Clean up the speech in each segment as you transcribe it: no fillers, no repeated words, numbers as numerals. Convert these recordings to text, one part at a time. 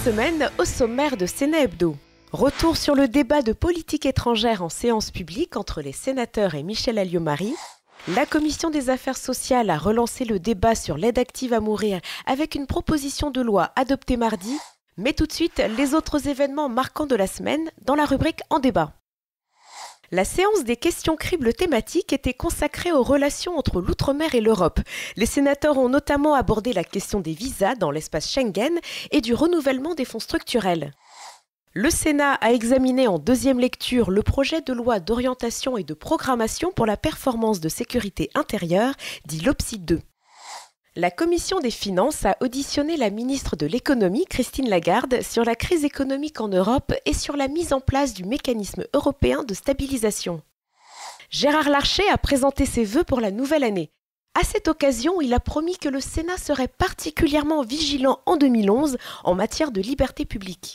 semaine, au sommaire de Sénat Hebdo. Retour sur le débat de politique étrangère en séance publique entre les sénateurs et Michèle Alliot-Marie. La Commission des affaires sociales a relancé le débat sur l'aide active à mourir avec une proposition de loi adoptée mardi. Mais tout de suite, les autres événements marquants de la semaine dans la rubrique En débat. La séance des questions cribles thématiques était consacrée aux relations entre l'outre-mer et l'Europe. Les sénateurs ont notamment abordé la question des visas dans l'espace Schengen et du renouvellement des fonds structurels. Le Sénat a examiné en deuxième lecture le projet de loi d'orientation et de programmation pour la performance de sécurité intérieure, dit LOPSI 2. La Commission des finances a auditionné la ministre de l'économie, Christine Lagarde, sur la crise économique en Europe et sur la mise en place du mécanisme européen de stabilisation. Gérard Larcher a présenté ses vœux pour la nouvelle année. À cette occasion, il a promis que le Sénat serait particulièrement vigilant en 2011 en matière de liberté publique.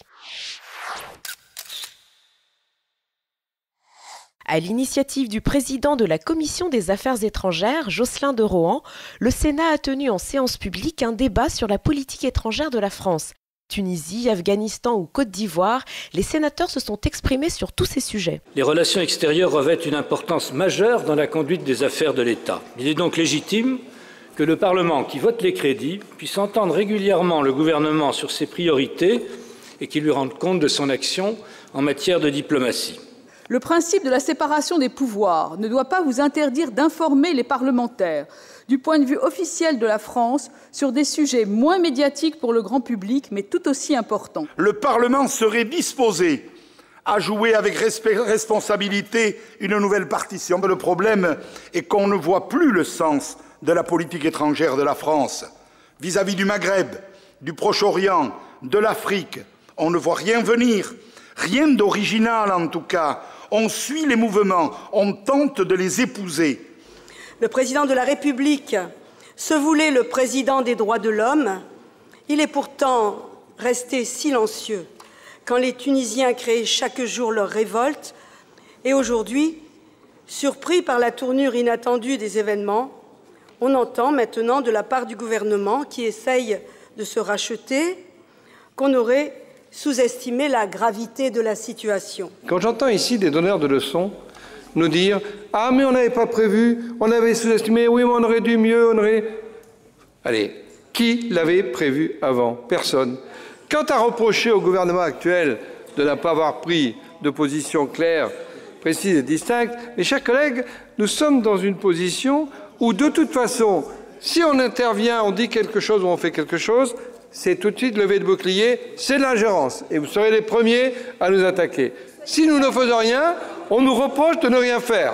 À l'initiative du président de la Commission des affaires étrangères, Josselin de Rohan, le Sénat a tenu en séance publique un débat sur la politique étrangère de la France. Tunisie, Afghanistan ou Côte d'Ivoire, les sénateurs se sont exprimés sur tous ces sujets. Les relations extérieures revêtent une importance majeure dans la conduite des affaires de l'État. Il est donc légitime que le Parlement, qui vote les crédits, puisse entendre régulièrement le gouvernement sur ses priorités et qu'il lui rende compte de son action en matière de diplomatie. Le principe de la séparation des pouvoirs ne doit pas vous interdire d'informer les parlementaires du point de vue officiel de la France sur des sujets moins médiatiques pour le grand public, mais tout aussi importants. Le Parlement serait disposé à jouer avec responsabilité une nouvelle partition. Le problème est qu'on ne voit plus le sens de la politique étrangère de la France vis-à-vis du Maghreb, du Proche-Orient, de l'Afrique. On ne voit rien venir, rien d'original en tout cas. On suit les mouvements, on tente de les épouser. Le président de la République se voulait le président des droits de l'homme. Il est pourtant resté silencieux quand les Tunisiens créaient chaque jour leur révolte. Et aujourd'hui, surpris par la tournure inattendue des événements, on entend maintenant de la part du gouvernement qui essaye de se racheter qu'on aurait sous-estimer la gravité de la situation. Quand j'entends ici des donneurs de leçons nous dire « Ah, mais on n'avait pas prévu, on avait sous-estimé, oui, mais on aurait dû mieux, on aurait... » Allez, qui l'avait prévu avant? Personne. Quant à reprocher au gouvernement actuel de ne pas avoir pris de position claire, précise et distincte, mes chers collègues, nous sommes dans une position où, de toute façon, si on intervient, on dit quelque chose ou on fait quelque chose, c'est tout de suite lever de bouclier, c'est de l'ingérence. Et vous serez les premiers à nous attaquer. Si nous ne faisons rien, on nous reproche de ne rien faire.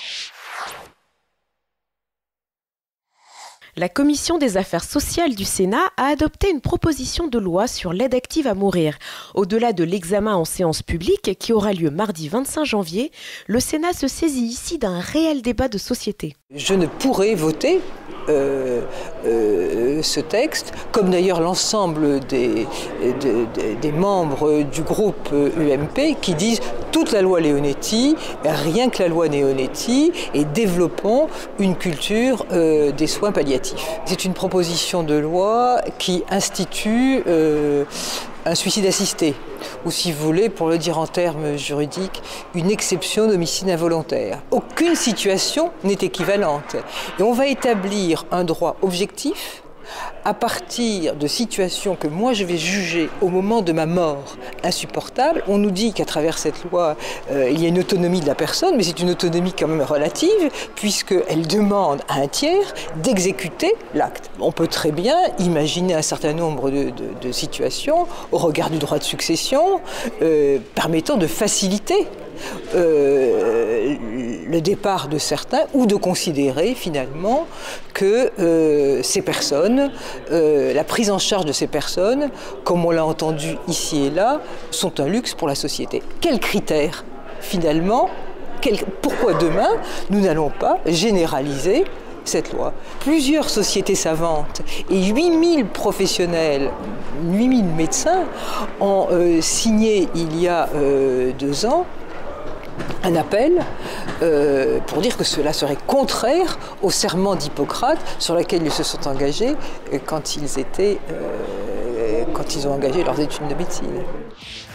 La Commission des affaires sociales du Sénat a adopté une proposition de loi sur l'aide active à mourir. Au-delà de l'examen en séance publique qui aura lieu mardi 25 janvier, le Sénat se saisit ici d'un réel débat de société. Je ne pourrai voter ce texte, comme d'ailleurs l'ensemble des membres du groupe UMP qui disent toute la loi Leonetti, rien que la loi Leonetti, et développons une culture des soins palliatifs. C'est une proposition de loi qui institue un suicide assisté, ou si vous voulez, pour le dire en termes juridiques, une exception d'homicide involontaire. Aucune situation n'est équivalente. Et on va établir un droit objectif à partir de situations que moi je vais juger au moment de ma mort insupportables. On nous dit qu'à travers cette loi, il y a une autonomie de la personne, mais c'est une autonomie quand même relative, puisqu'elle demande à un tiers d'exécuter l'acte. On peut très bien imaginer un certain nombre de situations, au regard du droit de succession, permettant de faciliter le départ de certains, ou de considérer finalement que ces personnes, la prise en charge de ces personnes, comme on l'a entendu ici et là, sont un luxe pour la société. Quels critères finalement? Pourquoi demain nous n'allons pas généraliser cette loi? Plusieurs sociétés savantes et 8000 professionnels, 8000 médecins ont signé il y a 2 ans un appel pour dire que cela serait contraire au serment d'Hippocrate sur lequel ils se sont engagés quand ils quand ils ont engagé leurs études de médecine.